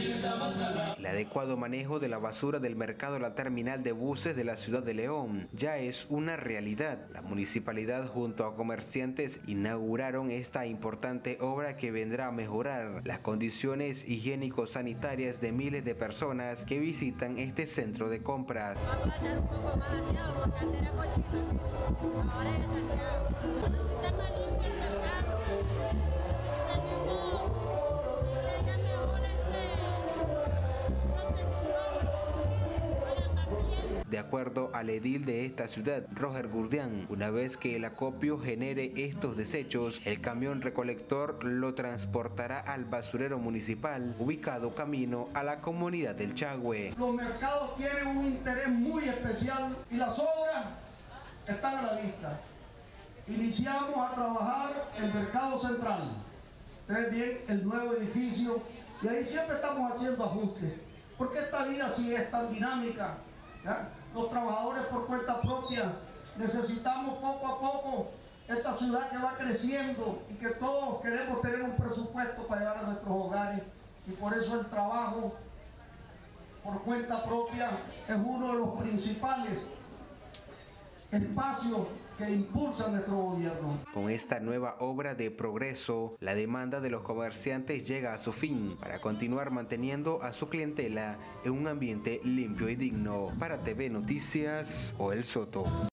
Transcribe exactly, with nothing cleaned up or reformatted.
El adecuado manejo de la basura del mercado La Terminal de Buses de la ciudad de León ya es una realidad. La municipalidad junto a comerciantes inauguraron esta importante obra que vendrá a mejorar las condiciones higiénico-sanitarias de miles de personas que visitan este centro de compras. De acuerdo al edil de esta ciudad, Roger Gurdián, una vez que el acopio genere estos desechos, el camión recolector lo transportará al basurero municipal, ubicado camino a la comunidad del Chagüe. Los mercados tienen un interés muy especial y las obras están a la vista. Iniciamos a trabajar el mercado central, ustedes ven el nuevo edificio, y ahí siempre estamos haciendo ajustes, porque esta vida sí es tan dinámica. ¿Ya? Los trabajadores por cuenta propia necesitamos poco a poco esta ciudad que va creciendo y que todos queremos tener un presupuesto para llevar a nuestros hogares, y por eso el trabajo por cuenta propia es uno de los principales espacios que impulsa nuestro gobierno. Con esta nueva obra de progreso, la demanda de los comerciantes llega a su fin para continuar manteniendo a su clientela en un ambiente limpio y digno. Para T V Noticias, Joel Soto.